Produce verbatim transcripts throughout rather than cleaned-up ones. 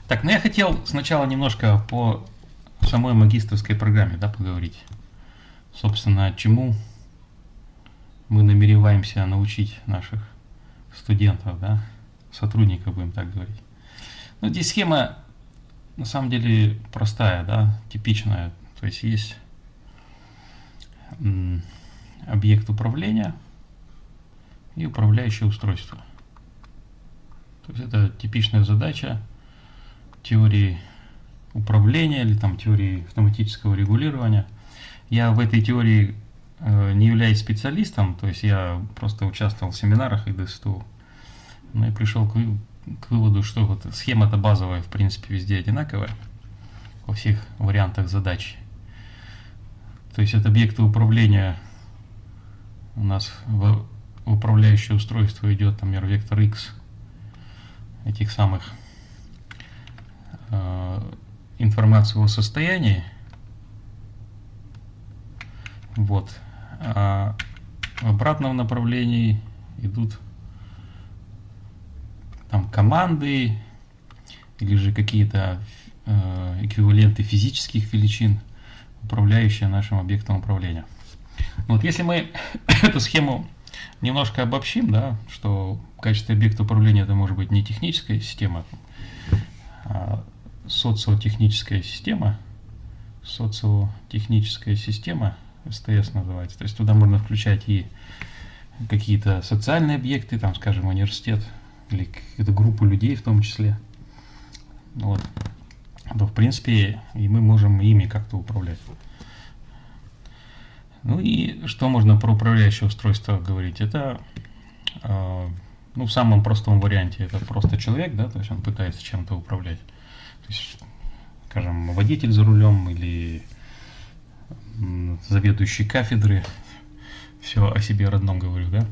Так, ну я хотел сначала немножко по самой магистерской программе, да, поговорить. Собственно, чему мы намереваемся научить наших студентов, да, сотрудников, будем так говорить. Ну, здесь схема на самом деле простая, да, типичная. То есть есть м, объект управления и управляющее устройство. То есть это типичная задача теории управления или там теории автоматического регулирования. Я в этой теории э, не являюсь специалистом, то есть я просто участвовал в семинарах и ДСТУ. Ну и пришел к, к выводу, что вот схема-то базовая, в принципе, везде одинаковая, во всех вариантах задач. То есть от объекта управления у нас в, в управляющее устройство идет, там, например, вектор X этих самых э, информацию о состоянии. Вот. А в обратном направлении идут там команды или же какие-то э, эквиваленты физических величин, управляющие нашим объектом управления. Вот если мы эту схему немножко обобщим, да, что в качестве объекта управления это может быть не техническая система, а социотехническая система, социотехническая система, эс тэ эс называется. То есть туда можно включать и какие-то социальные объекты, там, скажем, университет или какую-то группу людей в том числе. Вот. То, в принципе, и мы можем ими как-то управлять. Ну и что можно про управляющее устройство говорить? Это, э, ну, в самом простом варианте, это просто человек, да, то есть он пытается чем-то управлять. То есть, скажем, водитель за рулем или заведующий кафедры, все о себе родном говорю, да,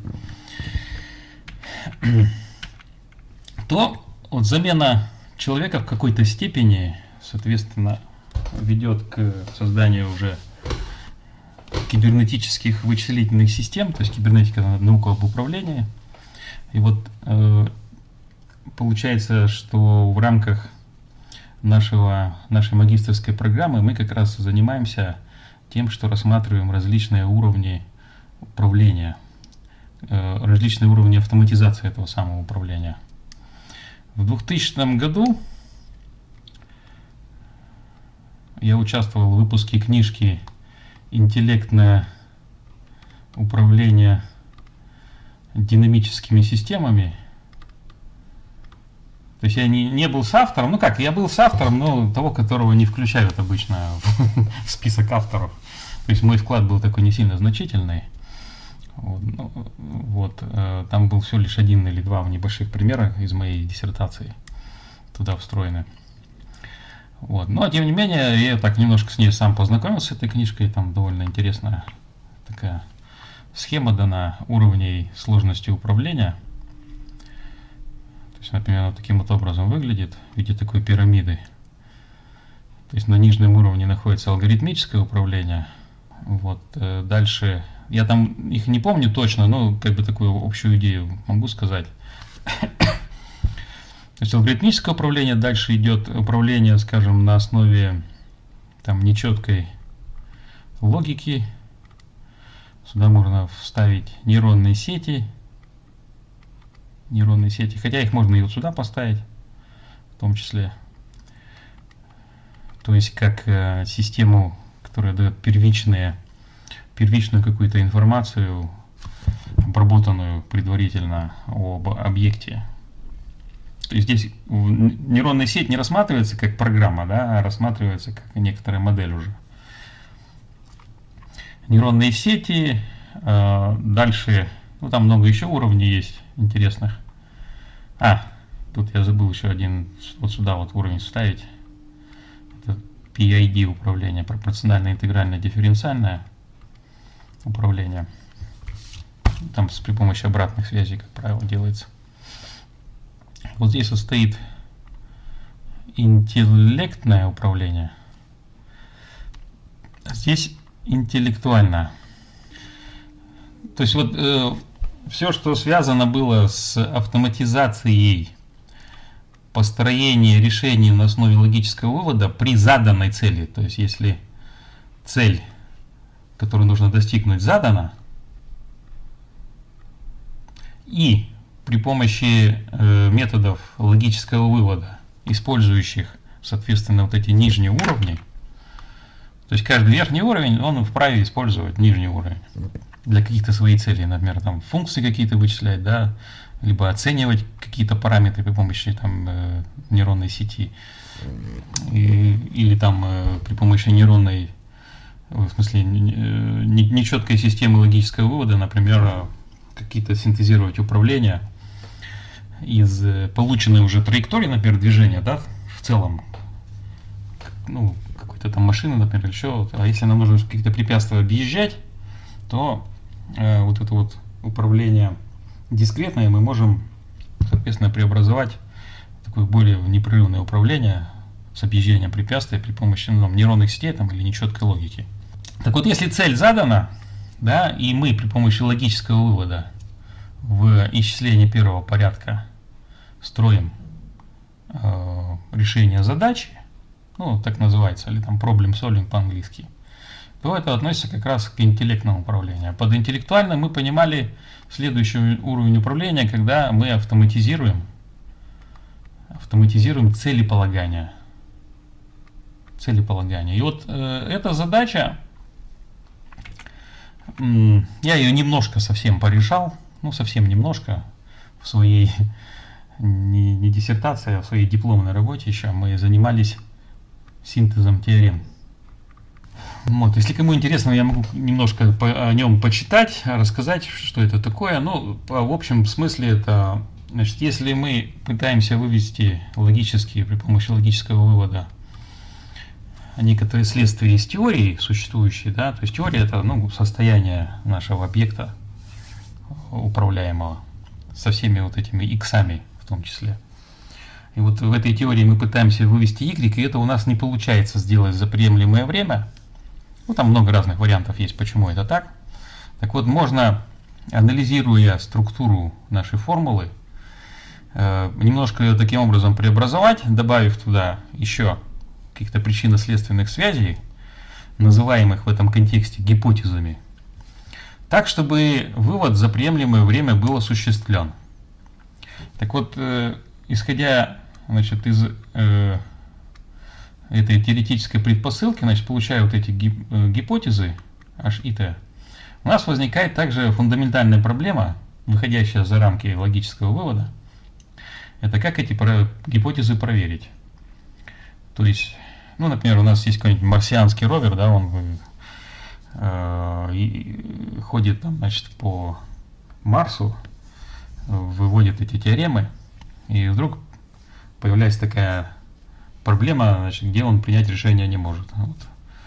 то вот замена человека в какой-то степени, соответственно, ведет к созданию уже кибернетических вычислительных систем, то есть кибернетика — наука об управлении. И вот э, получается, что в рамках нашего, нашей магистерской программы мы как раз занимаемся тем, что рассматриваем различные уровни управления, э, различные уровни автоматизации этого самого управления. В двухтысячном году я участвовал в выпуске книжки «Интеллектное управление динамическими системами». То есть я не, не был соавтором, ну как, я был соавтором, но того, которого не включают обычно в список авторов. То есть мой вклад был такой не сильно значительный. Вот, ну, вот, э, там был всего лишь один или два небольших примера из моей диссертации туда встроены. Вот. Но тем не менее, я так немножко с ней сам познакомился, с этой книжкой. Там довольно интересная такая схема дана уровней сложности управления. То есть, например, вот таким вот образом выглядит в виде такой пирамиды. То есть на нижнем уровне находится алгоритмическое управление. Вот. Дальше, я там их не помню точно, но как бы такую общую идею могу сказать. То есть алгоритмическое управление, дальше идет управление, скажем, на основе там нечеткой логики. Сюда можно вставить нейронные сети. Нейронные сети, хотя их можно и вот сюда поставить, в том числе. То есть как э, систему, которая дает первичные, первичную какую-то информацию, обработанную предварительно об объекте. То есть здесь нейронная сеть не рассматривается как программа, да, а рассматривается как некоторая модель уже. Нейронные сети, э, дальше, ну там много еще уровней есть интересных. А, тут я забыл еще один, вот сюда вот уровень вставить. Это пи ай ди управление, пропорциональное интегральное дифференциальное управление. Там с, при помощи обратных связей, как правило, делается. Вот здесь вот стоит интеллектное управление. Здесь интеллектуальное. То есть вот э, все, что связано было с автоматизацией построение решений на основе логического вывода при заданной цели. То есть, если цель, которую нужно достигнуть, задана, и при помощи э, методов логического вывода, использующих, соответственно, вот эти нижние уровни, то есть каждый верхний уровень, он вправе использовать нижний уровень для каких-то своих целей, например, там функции какие-то вычислять, да, либо оценивать какие-то параметры при помощи там э, нейронной сети, и, или там э, при помощи нейронной, в смысле, нечеткой системы логического вывода, например, какие-то синтезировать управления из полученной уже траектории, например, движения, да, в целом, ну, какой-то там машины, например, еще, а если нам нужно какие-то препятствия объезжать, то э, вот это вот управление дискретное мы можем, соответственно, преобразовать в такое более непрерывное управление с объезжением препятствий при помощи, ну, нейронных сетей там, или нечеткой логики. Так вот, если цель задана, да, и мы при помощи логического вывода в исчислении первого порядка строим э, решение задачи, ну, так называется, или там problem solving по-английски, то это относится как раз к интеллектному управлению. Под интеллектуальным мы понимали следующий уровень управления, когда мы автоматизируем, автоматизируем целеполагание. Целеполагание. И вот э, эта задача, э, я ее немножко совсем порешал, ну совсем немножко, в своей, не, не диссертации, а в своей дипломной работе еще мы занимались синтезом теорем. Вот, если кому интересно, я могу немножко по, о нем почитать, рассказать, что это такое. Ну, в общем смысле это, значит, если мы пытаемся вывести логически, при помощи логического вывода некоторые следствия из теории существующей, да, то есть теория это, ну, состояние нашего объекта управляемого со всеми вот этими иксами в том числе. И вот в этой теории мы пытаемся вывести y, и это у нас не получается сделать за приемлемое время. Ну, там много разных вариантов есть, почему это так. Так вот, можно, анализируя структуру нашей формулы, э, немножко ее таким образом преобразовать, добавив туда еще каких-то причинно-следственных связей, называемых в этом контексте гипотезами, так, чтобы вывод за приемлемое время был осуществлен. Так вот, э, исходя, значит, из э, этой теоретической предпосылки, значит, получая вот эти гип гипотезы H и T, у нас возникает также фундаментальная проблема, выходящая за рамки логического вывода. Это как эти гипотезы проверить. То есть, ну, например, у нас есть какой-нибудь марсианский ровер, да, он э, и ходит там, значит, по Марсу, выводит эти теоремы, и вдруг появляется такая проблема, значит, где он принять решение не может. Вот.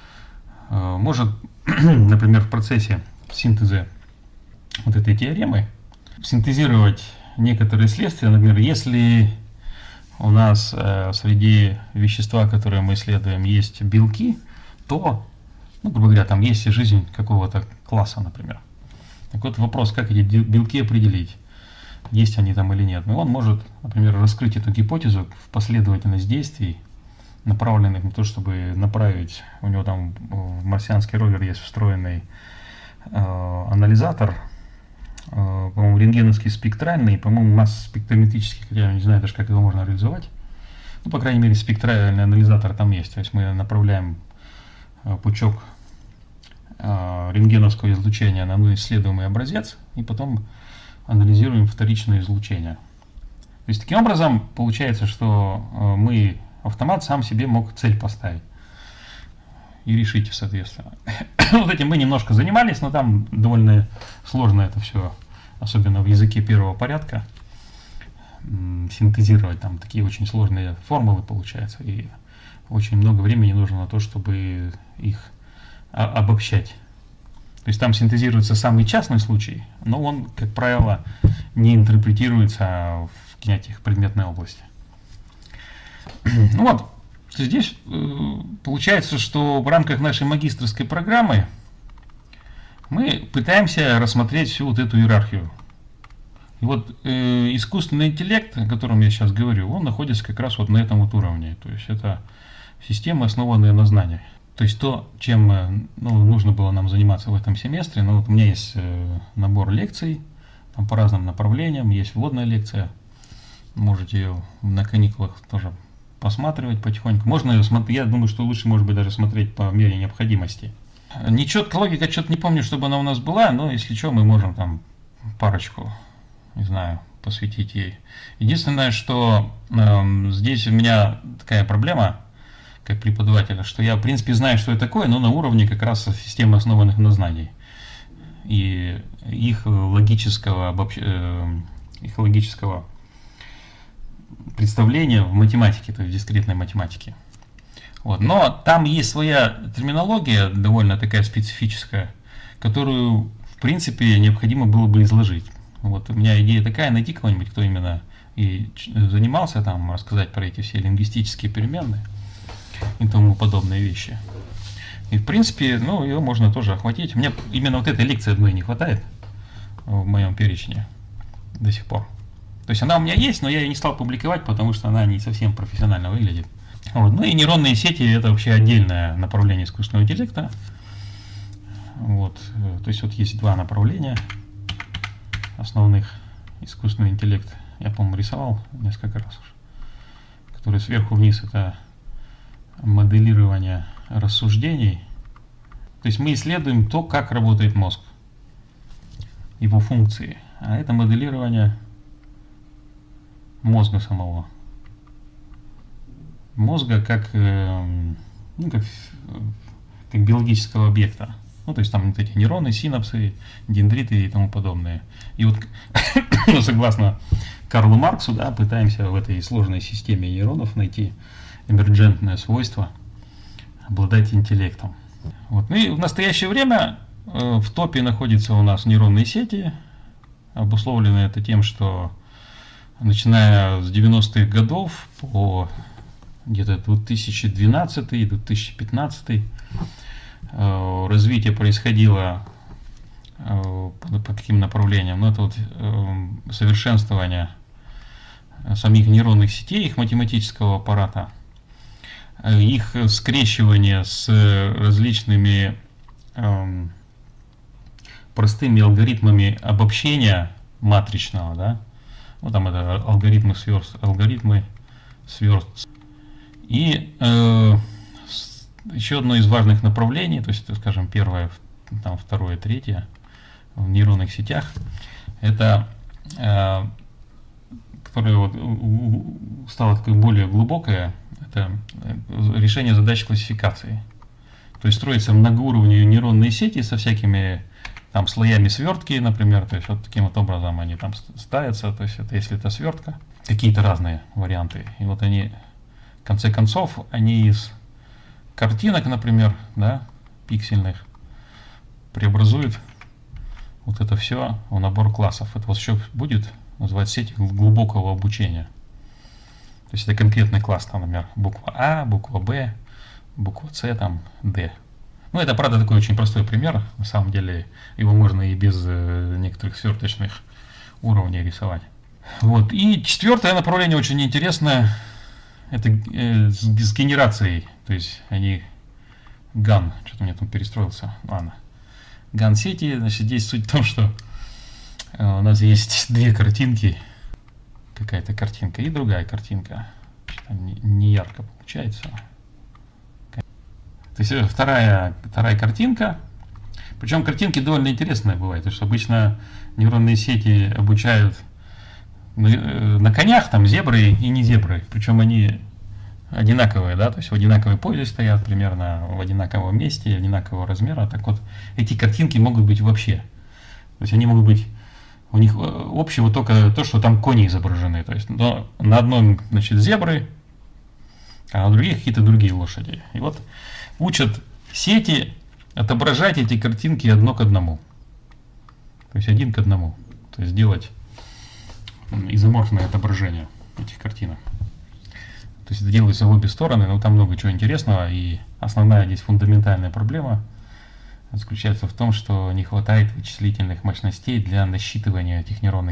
Может, например, в процессе синтеза вот этой теоремы синтезировать некоторые следствия. Например, если у нас э, среди вещества, которые мы исследуем, есть белки, то, ну, грубо говоря, там есть жизнь какого-то класса, например. Так вот вопрос, как эти белки определить, есть они там или нет. И он может, например, раскрыть эту гипотезу в последовательность действий, направленных на то, чтобы направить, у него там в марсианский ровер есть встроенный э, анализатор, э, по-моему, рентгеновский спектральный, по-моему, масс-спектрометрический, хотя я не знаю даже, как его можно реализовать. Ну, по крайней мере, спектральный анализатор там есть. То есть мы направляем э, пучок э, рентгеновского излучения на исследуемый образец и потом анализируем вторичное излучение. То есть таким образом получается, что э, мы автомат сам себе мог цель поставить и решить, соответственно. Вот этим мы немножко занимались, но там довольно сложно это все, особенно в языке первого порядка, синтезировать. Там такие очень сложные формулы получаются, и очень много времени нужно на то, чтобы их обобщать. То есть там синтезируется самый частный случай, но он, как правило, не интерпретируется в этих предметной области. Ну вот, здесь э, получается, что в рамках нашей магистерской программы мы пытаемся рассмотреть всю вот эту иерархию И вот э, искусственный интеллект, о котором я сейчас говорю, он находится как раз вот на этом вот уровне. То есть это системы, основанные на знаниях. То есть то, чем ну, нужно было нам заниматься в этом семестре. Ну, вот у меня есть э, набор лекций там, по разным направлениям, есть вводная лекция. Можете ее на каникулах тоже посматривать потихоньку. Можно ее смотреть, я думаю, что лучше, может быть, даже смотреть по мере необходимости. Нечеткая логика, что-то не помню, чтобы она у нас была, но если что, мы можем там парочку, не знаю, посвятить ей. Единственное, что э, здесь у меня такая проблема, как преподавателя, что я, в принципе, знаю, что это такое, но на уровне как раз системы, основанных на знаний. И их логического, обобщ... э, их логического представления в математике, то есть в дискретной математике. Вот. Но там есть своя терминология, довольно такая специфическая, которую, в принципе, необходимо было бы изложить. Вот у меня идея такая, найти кого-нибудь, кто именно и занимался там, рассказать про эти все лингвистические переменные и тому подобные вещи. И, в принципе, ну, ее можно тоже охватить. Мне именно вот этой лекции одной не хватает в моем перечне до сих пор. То есть она у меня есть, но я ее не стал публиковать, потому что она не совсем профессионально выглядит. Вот. Ну и нейронные сети – это вообще отдельное направление искусственного интеллекта. Вот. То есть вот есть два направления основных искусственного интеллекта. Я, по-моему, рисовал несколько раз уже. Которые сверху вниз – это моделирование рассуждений. То есть мы исследуем то, как работает мозг, его функции. А это моделирование мозга самого. Мозга как, э, ну, как, как биологического объекта. Ну, то есть там вот эти нейроны, синапсы, дендриты и тому подобное. И вот, ну, согласно Карлу Марксу, да, пытаемся в этой сложной системе нейронов найти эмерджентное свойство обладать интеллектом. Вот. Ну и в настоящее время э, в топе находятся у нас нейронные сети. Обусловлено это тем, что начиная с девяностых годов по где-то две тысячи двенадцатый — две тысячи пятнадцатый э, развитие происходило э, по, по каким направлениям? Ну, это вот э, совершенствование самих нейронных сетей, их математического аппарата, их скрещивание с различными э, простыми алгоритмами обобщения матричного, да, ну там это алгоритмы сверст, алгоритмы сверст. И э, еще одно из важных направлений, то есть, скажем, первое, там, второе, третье в нейронных сетях, это э, которое вот стало такое более глубокое, это решение задач классификации. То есть строятся многоуровневые нейронные сети со всякими там слоями свертки, например, то есть вот таким вот образом они там ставятся, то есть это если это свертка, какие-то разные варианты. И вот они, в конце концов, они из картинок, например, да, пиксельных, преобразуют вот это все в набор классов. Это вот еще будет называть сеть глубокого обучения. То есть это конкретный класс, там, например, буква А, буква Б, буква С, там, Д. Ну, это, правда, такой очень простой пример. На самом деле, его можно и без э, некоторых сверточных уровней рисовать. Вот. И четвертое направление очень интересное. Это э, с, с генерацией. То есть они ган. Что-то у меня там перестроился. Ладно. Ган-сети. Значит, здесь суть в том, что э, у нас есть две картинки. Какая-то картинка и другая картинка. Не, не ярко получается. То есть вторая, вторая картинка. Причем картинки довольно интересные бывают. Потому что обычно нейронные сети обучают на, на конях, там зебры и не зебры. Причем они одинаковые, да, то есть в одинаковой позе стоят, примерно в одинаковом месте, одинакового размера. Так вот, эти картинки могут быть вообще. То есть они могут быть, у них общего только то, что там кони изображены. То есть но на одном, значит, зебры, а на других какие-то другие лошади. И вот учат сети отображать эти картинки одно к одному. То есть один к одному. То есть делать изоморфное отображение этих картинок. То есть это делается в обе стороны, но там много чего интересного. И основная здесь фундаментальная проблема заключается в том, что не хватает вычислительных мощностей для насчитывания этих нейронных сетей.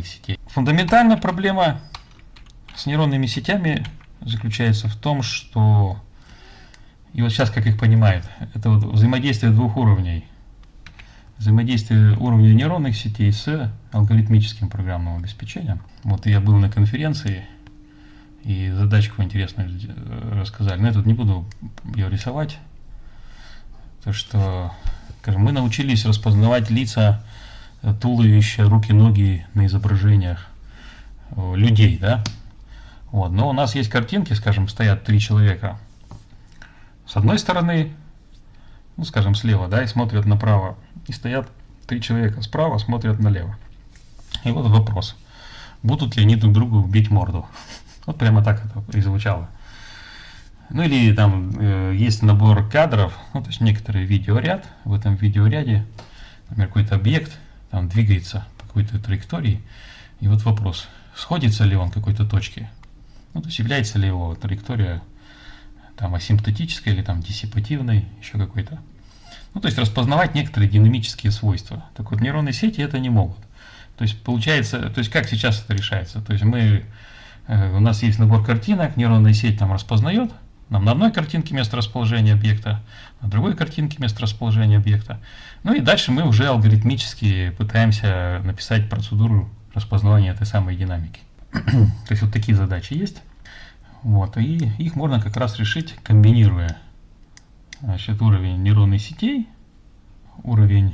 фундаментальная проблема с нейронными сетями заключается в том, что, и вот сейчас как их понимают, это вот взаимодействие двух уровней. Взаимодействие уровня нейронных сетей с алгоритмическим программным обеспечением. Вот я был на конференции, и задачку интересную рассказали. Но я тут не буду ее рисовать. То, что, скажем, мы научились распознавать лица, туловища, руки, ноги на изображениях людей, да? Вот. Но у нас есть картинки, скажем, стоят три человека. С одной стороны, ну, скажем, слева, да, и смотрят направо. И стоят три человека справа, смотрят налево. И вот вопрос. Будут ли они друг другу бить морду? Вот прямо так это и звучало. Ну или там э, есть набор кадров, ну то есть некоторый видеоряд. В этом видеоряде, например, какой-то объект там двигается по какой-то траектории. И вот вопрос, сходится ли он к какой-то точке? Ну то есть является ли его траектория там асимптотической или там диссипативной, еще какой-то. Ну, то есть распознавать некоторые динамические свойства. Так вот, нейронные сети это не могут. То есть получается, то есть как сейчас это решается? То есть мы, э, у нас есть набор картинок, нейронная сеть там распознает, нам на одной картинке место расположения объекта, на другой картинке место расположения объекта. Ну и дальше мы уже алгоритмически пытаемся написать процедуру распознавания этой самой динамики. То есть вот такие задачи есть. Вот, и их можно как раз решить, комбинируя, значит, уровень нейронных сетей, уровень,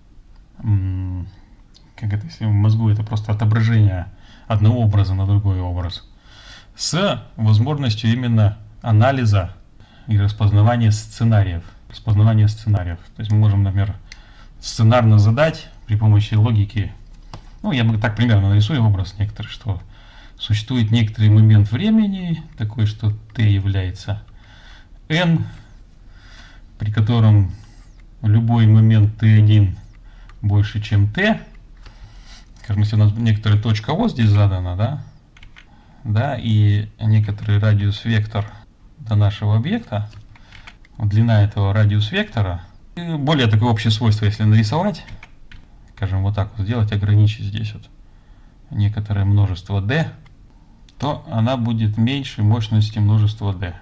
как это, если в мозгу это просто отображение одного образа на другой образ, с возможностью именно анализа и распознавания сценариев. Распознавания сценариев. То есть мы можем, например, сценарно задать при помощи логики, ну, я так примерно нарисую образ некоторый, что существует некоторый момент времени, такой, что t является n, при котором любой момент t один больше, чем t. Скажем, если у нас некоторая точка O здесь задана, да, да, и некоторый радиус-вектор до нашего объекта, длина этого радиус-вектора, более такое общее свойство, если нарисовать, скажем, вот так вот сделать, ограничить здесь вот некоторое множество d, то она будет меньше мощности множества d.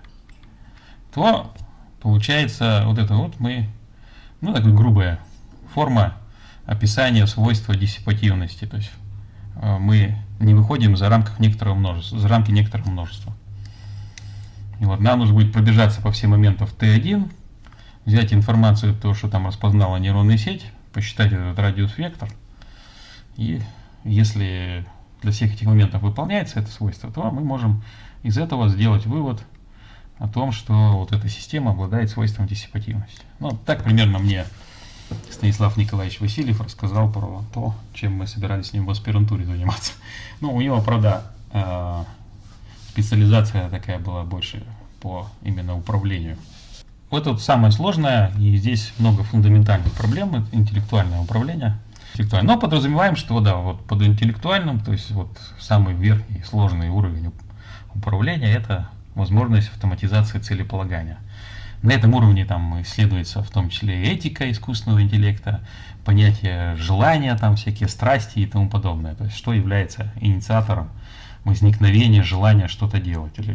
То получается вот это вот мы, ну такая грубая форма описания свойства диссипативности. То есть мы не выходим за рамки некоторого множества, за рамки некоторого множества. И вот нам нужно будет пробежаться по всем моментам t один, взять информацию, то, что там распознала нейронная сеть, посчитать этот радиус-вектор. И если для всех этих моментов выполняется это свойство, то мы можем из этого сделать вывод о том, что вот эта система обладает свойством диссипативности. Ну, так примерно мне Станислав Николаевич Васильев рассказал про то, чем мы собирались с ним в аспирантуре заниматься. Ну, у него, правда, специализация такая была больше по именно управлению. Вот это самое сложное, и здесь много фундаментальных проблем, интеллектуальное управление. Но подразумеваем, что да, вот под интеллектуальным, то есть вот самый верхний сложный уровень управления, это возможность автоматизации целеполагания. На этом уровне там исследуется в том числе этика искусственного интеллекта, понятие желания, там всякие страсти и тому подобное. То есть что является инициатором возникновения желания что-то делать, или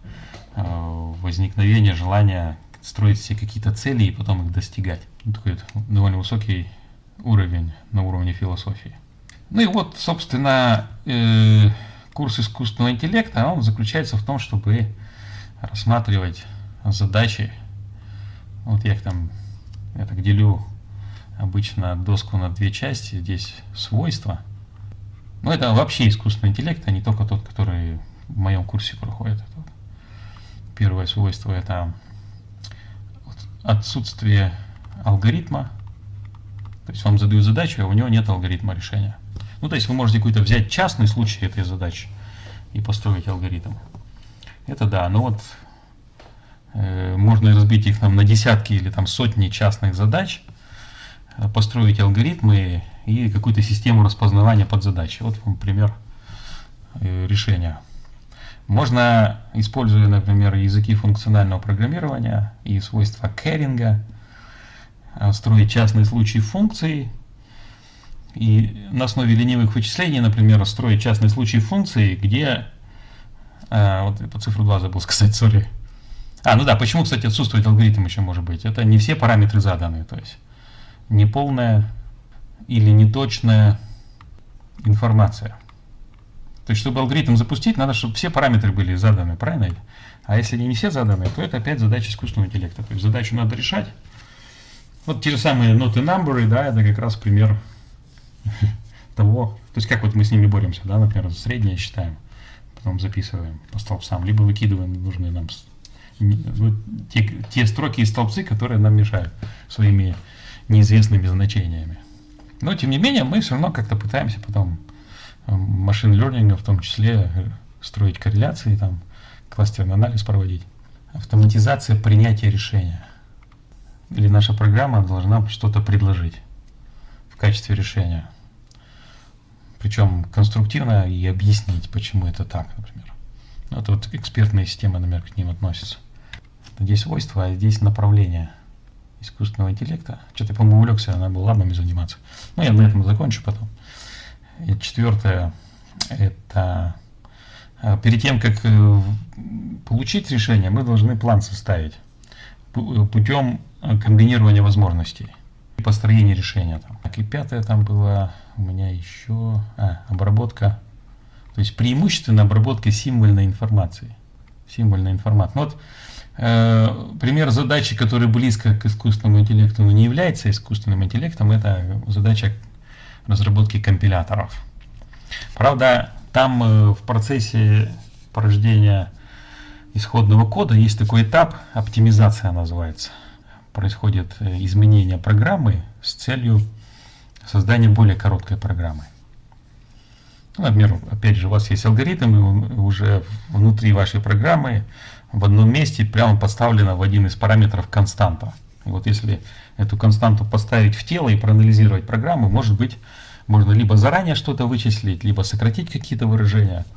э, возникновения желания строить все какие-то цели и потом их достигать. Такой довольно высокий уровень на уровне философии. Ну и вот, собственно, э, курс искусственного интеллекта, он заключается в том, чтобы рассматривать задачи. Вот я их там, я так делю обычно доску на две части. Здесь свойства. Но это вообще искусственный интеллект, а не только тот, который в моем курсе проходит. Первое свойство — это отсутствие алгоритма. То есть вам задают задачу, а у него нет алгоритма решения. Ну, то есть вы можете какой-то взять частный случай этой задачи и построить алгоритм. Это да, но вот э, можно разбить их там на десятки или там сотни частных задач, построить алгоритмы и какую-то систему распознавания под задачи. Вот вам пример э, решения. Можно, используя, например, языки функционального программирования и свойства Керинга, строить частные случаи функций, и на основе ленивых вычислений, например, строить частные случаи функции, где... А, вот по цифру два забыл сказать, сори. А, ну да, почему, кстати, отсутствует алгоритм еще может быть? Это не все параметры заданы, то есть неполная или неточная информация. То есть, чтобы алгоритм запустить, надо, чтобы все параметры были заданы, правильно? А если они не все заданы, то это опять задача искусственного интеллекта. То есть задачу надо решать. Вот те же самые ноты number, да, это как раз пример того, то есть как вот мы с ними боремся, да, например, среднее считаем, потом записываем по столбцам, либо выкидываем нужные нам те, те строки и столбцы, которые нам мешают своими неизвестными значениями. Но тем не менее мы все равно как-то пытаемся потом машин learning в том числе строить корреляции, там, кластерный анализ проводить. Автоматизация принятия решения. Или наша программа должна что-то предложить в качестве решения. Причем конструктивно и объяснить, почему это так, например. Это вот экспертные системы, например, к ним относятся. Здесь свойства, а здесь направление искусственного интеллекта. Что-то я, по-моему, увлекся, надо было ладными заниматься. Ну, я на этом закончу потом. И четвертое, это перед тем, как получить решение, мы должны план составить путем комбинирования возможностей и построения решения. Там. И пятое там было у меня еще а, обработка, то есть преимущественно обработка символьной информации. Символьная информация. Ну, вот, э, пример задачи, которая близко к искусственному интеллекту, но не является искусственным интеллектом, это задача разработки компиляторов. Правда, там э, в процессе порождения исходного кода есть такой этап, оптимизация называется. Происходит изменение программы с целью создания более короткой программы. Ну, например, опять же, у вас есть алгоритм, и уже внутри вашей программы в одном месте прямо поставлена в один из параметров константа. И вот если эту константу поставить в тело и проанализировать программу, может быть, можно либо заранее что-то вычислить, либо сократить какие-то выражения.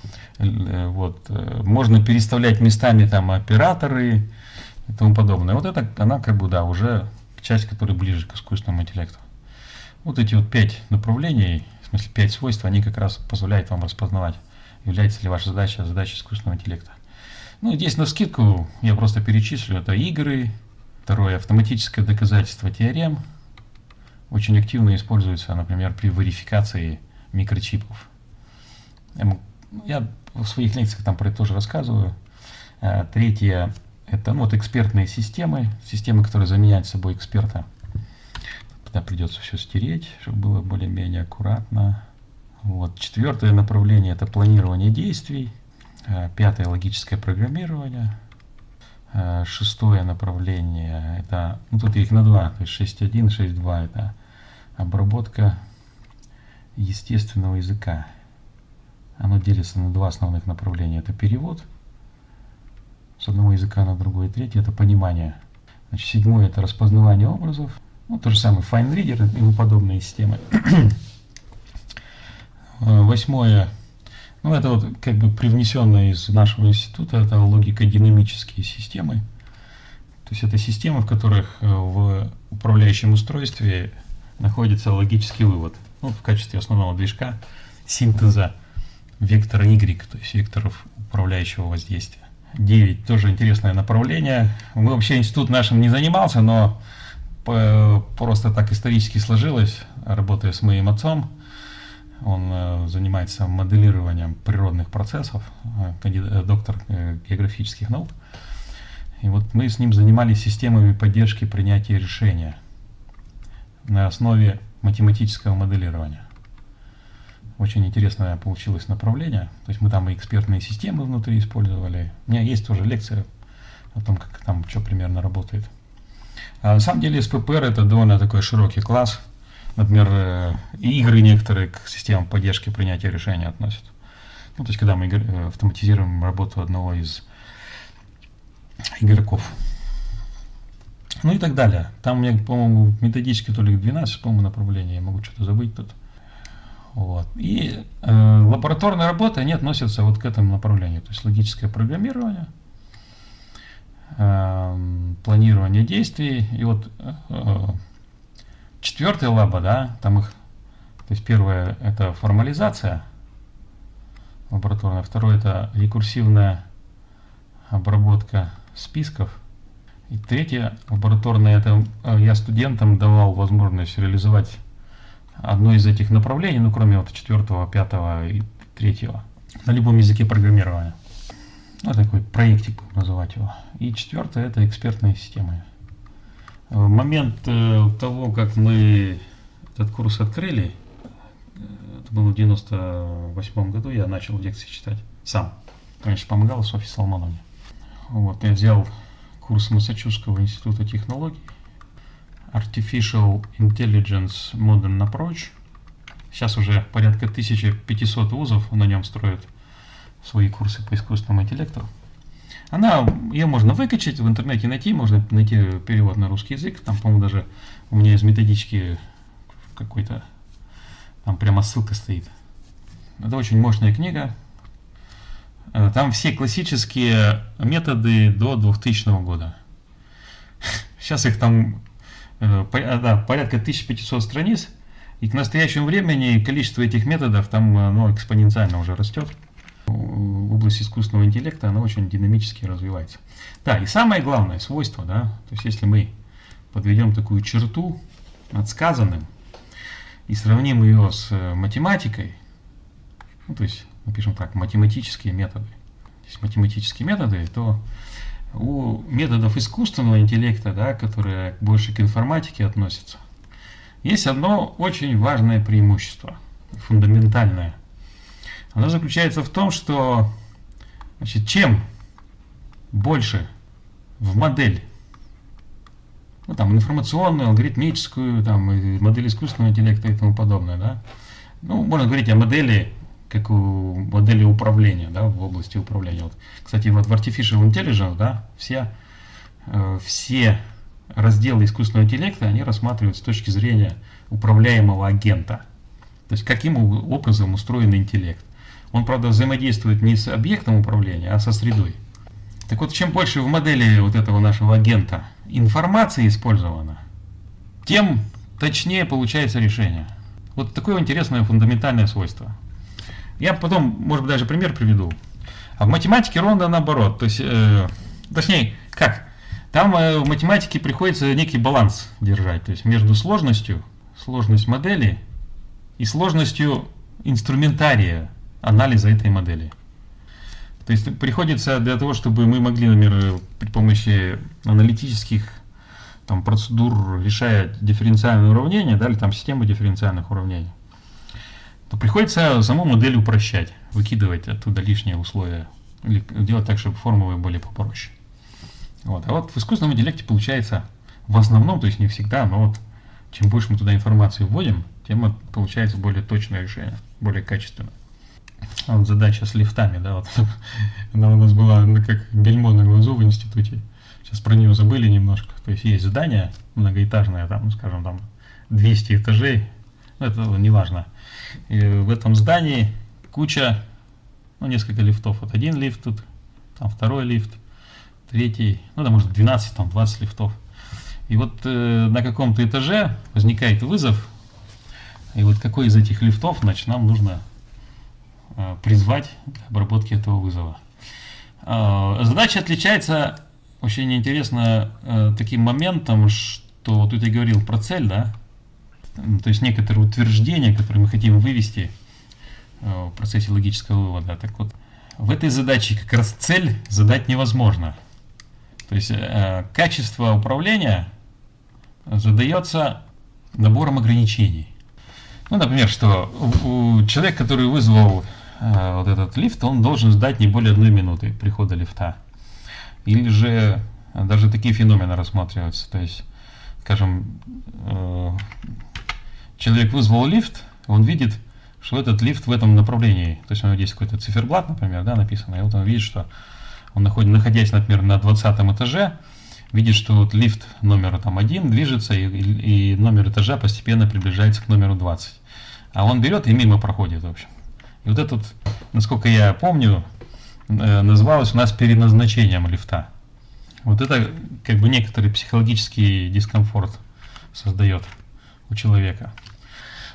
Вот. Можно переставлять местами там операторы и тому подобное. Вот это она как бы, да, уже часть, которая ближе к искусственному интеллекту. Вот эти вот пять направлений, в смысле пять свойств, они как раз позволяют вам распознавать, является ли ваша задача задачей искусственного интеллекта. Ну, здесь навскидку я просто перечислю. Это игры. Второе, автоматическое доказательство теорем. Очень активно используется, например, при верификации микрочипов. Я в своих лекциях там про это тоже рассказываю. Третье, это ну, вот экспертные системы, системы, которые заменяют собой эксперта. Тогда придется все стереть, чтобы было более-менее аккуратно. Вот. Четвертое направление – это планирование действий. Пятое – логическое программирование. Шестое направление – это, ну тут их на два, то есть шесть точка один, шесть точка два – это обработка естественного языка. Оно делится на два основных направления. Это перевод с одного языка на другой. И третье – это понимание. Значит, седьмое – это распознавание образов. Ну, то же самое FineReader и ему подобные системы. Восьмое. Ну, это вот как бы привнесенное из нашего института, это логико-динамические системы. То есть это системы, в которых в управляющем устройстве находится логический вывод. Ну, в качестве основного движка синтеза вектора Y, то есть векторов управляющего воздействия. девять. Тоже интересное направление. Мы вообще институт нашим не занимался, но просто так исторически сложилось, работая с моим отцом. Он э, занимается моделированием природных процессов, э, доктор э, географических наук. И вот мы с ним занимались системами поддержки принятия решения на основе математического моделирования. Очень интересное получилось направление. То есть мы там и экспертные системы внутри использовали. У меня есть тоже лекция о том, как там что примерно работает. А на самом деле эс пэ пэ эр это довольно такой широкий класс. Например, игры некоторые к системам поддержки принятия решения относят. Ну, то есть, когда мы автоматизируем работу одного из игроков. Ну и так далее. Там у меня, по-моему, методически то ли двенадцать, по-моему, направлений. Я могу что-то забыть тут. Вот. И э, лабораторные работы, они относятся вот к этому направлению. То есть, логическое программирование, э, планирование действий. И вот... Э, Четвертая лаба, да, там их То есть первое это формализация лабораторная, второе это рекурсивная обработка списков, и третье лабораторное это я студентам давал возможность реализовать одно из этих направлений, ну кроме вот четвертого, пятого и третьего, на любом языке программирования. Ну, такой проектик будем называть его. И четвертое это экспертные системы. В момент того, как мы этот курс открыли, это было в девяносто восьмом году, я начал лекции читать сам. Конечно, помогала Софья Соломоновне. Вот, я взял курс Массачусетского института технологий Artificial Intelligence Modern Approach. Сейчас уже порядка тысяча пятьсот вузов на нем строят свои курсы по искусственному интеллекту. Она, ее можно выкачать, в интернете найти, можно найти перевод на русский язык. Там, по-моему, даже у меня из методички какой-то, там прямо ссылка стоит. Это очень мощная книга. Там все классические методы до двухтысячного года. Сейчас их там да, порядка тысяча пятьсот страниц, и к настоящему времени количество этих методов там ну, экспоненциально уже растет. В области искусственного интеллекта она очень динамически развивается. Да, и самое главное свойство, да, то есть если мы подведем такую черту над сказанным и сравним ее с математикой, ну, то есть напишем так, математические методы. Есть математические методы, то у методов искусственного интеллекта, да, которые больше к информатике относятся, есть одно очень важное преимущество, фундаментальное. Оно заключается в том, что значит, чем больше в модель, ну, там, информационную, алгоритмическую, там, модель искусственного интеллекта и тому подобное, да, ну, можно говорить о модели, как у модели управления, да, в области управления. Вот, кстати, вот в Artificial Intelligence, да, все, э, все разделы искусственного интеллекта, они рассматривают с точки зрения управляемого агента. То есть, каким образом устроен интеллект. Он, правда, взаимодействует не с объектом управления, а со средой. Так вот, чем больше в модели вот этого нашего агента информации использовано, тем точнее получается решение. Вот такое интересное фундаментальное свойство. Я потом, может быть, даже пример приведу. А в математике ровно наоборот. То есть, э, точнее, как? Там э, в математике приходится некий баланс держать. То есть, между сложностью, сложность модели и сложностью инструментария анализа этой модели. То есть приходится для того, чтобы мы могли, например, при помощи аналитических там, процедур решать дифференциальные уравнения, да, или там системы дифференциальных уравнений, то приходится саму модель упрощать, выкидывать оттуда лишние условия, или делать так, чтобы формулы были попроще. Вот. А вот в искусственном интеллекте получается в основном, то есть не всегда, но вот чем больше мы туда информации вводим, тем получается более точное решение, более качественное. Вот задача с лифтами, да, вот она у нас была ну, как бельмо на глазу в институте. Сейчас про нее забыли немножко. То есть есть здание многоэтажное, там, ну, скажем, там двести этажей, ну, это не важно. И в этом здании куча, ну, несколько лифтов. Вот один лифт тут, там второй лифт, третий, ну, да, может двенадцать, там двадцать лифтов. И вот э, на каком-то этаже возникает вызов, и вот какой из этих лифтов, значит, нам нужно призвать для обработки этого вызова. Задача отличается очень интересно таким моментом, что вот тут я говорил про цель, да, то есть некоторые утверждения, которые мы хотим вывести в процессе логического вывода. Так вот, в этой задаче как раз цель задать невозможно. То есть качество управления задается набором ограничений. Ну, например, что у человека, который вызвал э, вот этот лифт, он должен ждать не более одной минуты прихода лифта. Или же даже такие феномены рассматриваются. То есть, скажем, э, человек вызвал лифт, он видит, что этот лифт в этом направлении. То есть, у него есть какой-то циферблат, например, да, написано, и вот он видит, что он, находит, находясь, например, на двадцатом этаже, видит, что вот лифт номер там, один движется, и, и номер этажа постепенно приближается к номеру двадцать. А он берет и мимо проходит, в общем. И вот это, насколько я помню, называлось у нас переназначением лифта. Вот это как бы некоторый психологический дискомфорт создает у человека.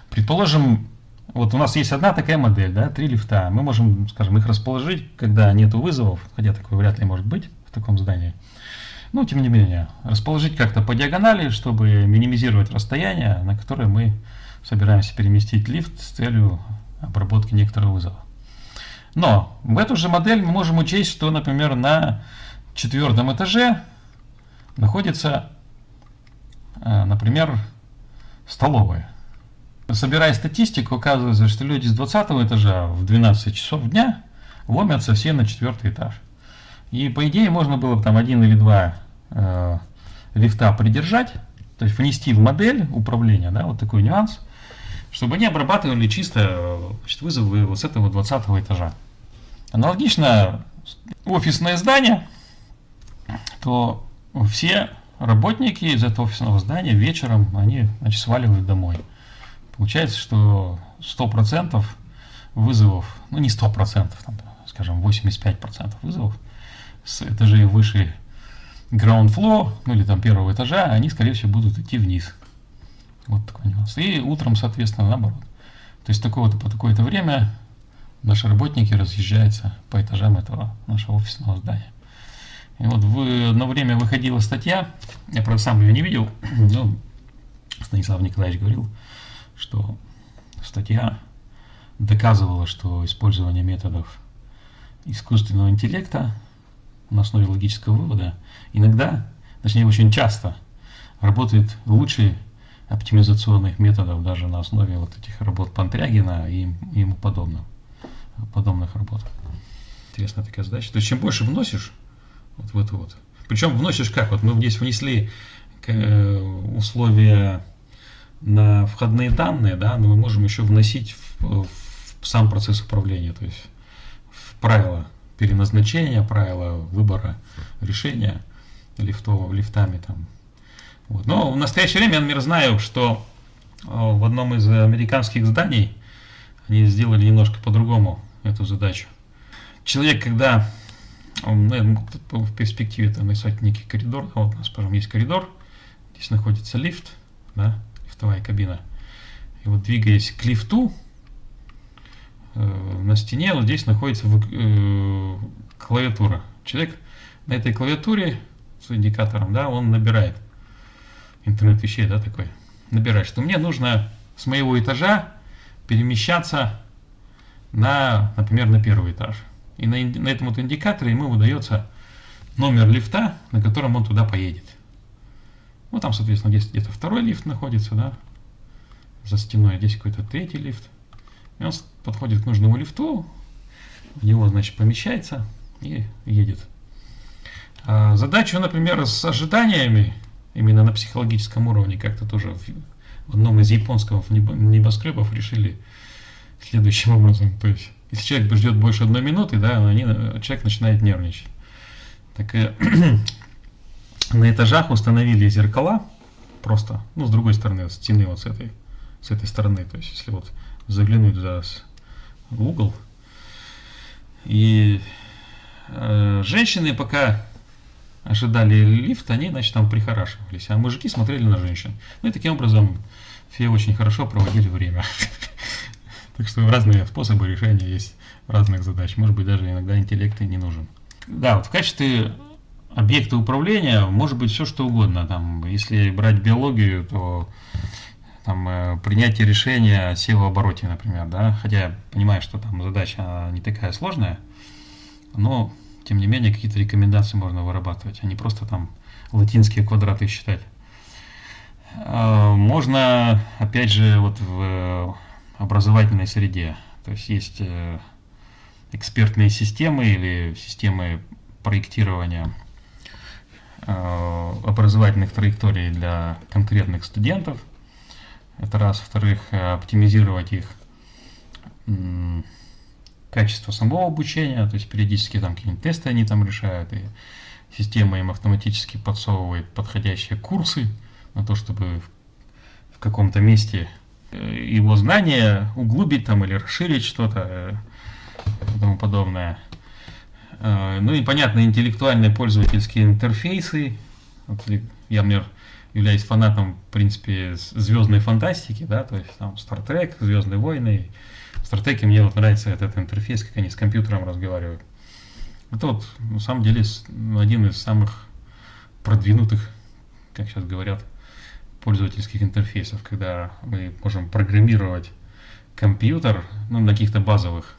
Предположим, вот у нас есть одна такая модель, да, три лифта. Мы можем, скажем, их расположить, когда нету вызовов, хотя такое вряд ли может быть в таком здании. Но, тем не менее, расположить как-то по диагонали, чтобы минимизировать расстояние, на которое мы собираемся переместить лифт с целью обработки некоторого вызова. Но в эту же модель мы можем учесть, что, например, на четвертом этаже находится, например, столовая. Собирая статистику, оказывается, что люди с двадцатого этажа в двенадцать часов дня ломятся все на четвертый этаж. И по идее можно было бы там один или два э, лифта придержать, то есть внести в модель управления, да, вот такой нюанс, чтобы они обрабатывали чисто, значит, вызовы вот с этого двадцатого этажа. Аналогично офисное здание, то все работники из этого офисного здания вечером они, значит, сваливают домой. Получается, что сто процентов вызовов, ну не сто процентов, там, скажем, восемьдесят пять процентов вызовов с этажей выше ground floor, ну или там первого этажа, они, скорее всего, будут идти вниз. Вот такой нюанс. И утром, соответственно, наоборот. То есть такое-то по такое-то время наши работники разъезжаются по этажам этого нашего офисного здания. И вот в одно время выходила статья, я, правда, сам ее не видел, но Станислав Николаевич говорил, что статья доказывала, что использование методов искусственного интеллекта на основе логического вывода иногда, точнее очень часто, работает лучше оптимизационных методов даже на основе вот этих работ Пантрягина и ему подобных, подобных работ. Интересная такая задача. То есть чем больше вносишь вот в это вот, причем вносишь как, вот мы здесь внесли условия на входные данные, да, но мы можем еще вносить в, в сам процесс управления, то есть в правила переназначения, правила выбора решения лифтов, лифтами там. Вот. Но в настоящее время я, например, знаю, что в одном из американских зданий они сделали немножко по-другому эту задачу. Человек, когда ну, в перспективе там нарисовать некий коридор, вот у нас, скажем, есть коридор, здесь находится лифт, да, лифтовая кабина. И вот двигаясь к лифту, э, на стене вот здесь находится э, клавиатура. Человек на этой клавиатуре с индикатором, да, он набирает интернет вещей, да, такой. Набирает, что мне нужно с моего этажа перемещаться на, например, на первый этаж. И на, на этом вот индикаторе ему выдается номер лифта, на котором он туда поедет. Ну, там, соответственно, здесь где-то второй лифт находится, да, за стеной, здесь какой-то третий лифт. И он подходит к нужному лифту, в него, значит, помещается и едет. А задачу, например, с ожиданиями, именно на психологическом уровне, как-то тоже в, в одном из японских небоскребов решили следующим образом. То есть, если человек ждет больше одной минуты, да, они, человек начинает нервничать. Так и на этажах установили зеркала, просто, ну, с другой стороны, стены, вот с этой, с этой стороны, то есть, если вот заглянуть за угол, и э, женщины, пока ожидали лифт, они, значит, там прихорашивались, а мужики смотрели на женщин. Ну, и таким образом все очень хорошо проводили время. Так что разные способы решения есть разных задач, может быть, даже иногда интеллект и не нужен. Да, вот в качестве объекты управления может быть все что угодно. Там, если брать биологию, то там, э, принятие решения о силообороте, например, да, хотя я понимаю, что там задача не такая сложная, но тем не менее какие-то рекомендации можно вырабатывать, а не просто там латинские квадраты считать. Э, можно, опять же, вот в образовательной среде, то есть есть э, экспертные системы или системы проектирования образовательных траекторий для конкретных студентов. Это раз. Во-вторых, оптимизировать их качество самого обучения, то есть периодически там какие-нибудь тесты они там решают, и система им автоматически подсовывает подходящие курсы на то, чтобы в каком-то месте его знания углубить там или расширить что-то и тому подобное. Ну и, понятно, интеллектуальные пользовательские интерфейсы. Вот я, например, являюсь фанатом, в принципе, звездной фантастики, да, то есть там Star Trek, Звездные войны. В Star Trek мне вот нравится этот интерфейс, как они с компьютером разговаривают. Это вот, на самом деле, один из самых продвинутых, как сейчас говорят, пользовательских интерфейсов, когда мы можем программировать компьютер, ну, на каких-то базовых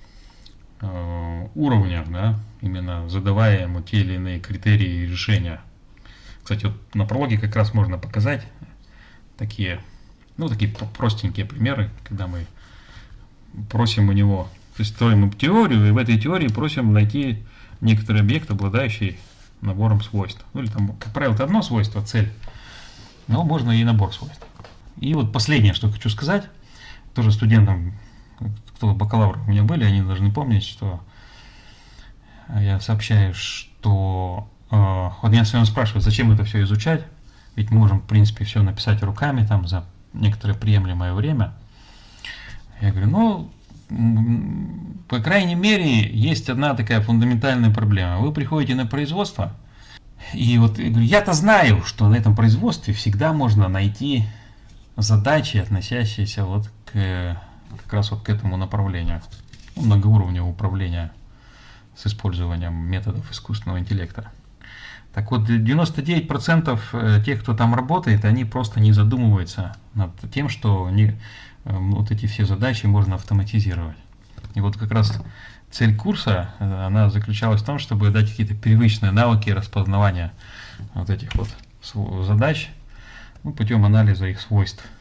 э, уровнях, да, именно задавая ему те или иные критерии решения. Кстати, вот на прологе как раз можно показать такие, ну, такие простенькие примеры, когда мы просим у него, то есть строим теорию, и в этой теории просим найти некоторый объект, обладающий набором свойств. Ну, или там, как правило, это одно свойство, цель, но можно и набор свойств. И вот последнее, что хочу сказать, тоже студентам, кто бакалавры у меня были, они должны помнить, что я сообщаю, что э, вот меня все равно спрашивают, зачем это все изучать, ведь мы можем, в принципе, все написать руками там за некоторое приемлемое время. Я говорю, ну, по крайней мере, есть одна такая фундаментальная проблема. Вы приходите на производство, и вот я говорю, я-то знаю, что на этом производстве всегда можно найти задачи, относящиеся вот к, как раз вот к этому направлению, ну, многоуровневого управления с использованием методов искусственного интеллекта. Так вот, девяносто девять процентов тех, кто там работает, они просто не задумываются над тем, что они, вот эти все задачи можно автоматизировать. И вот как раз цель курса, она заключалась в том, чтобы дать какие-то привычные навыки распознавания вот этих вот задач, ну, путем анализа их свойств.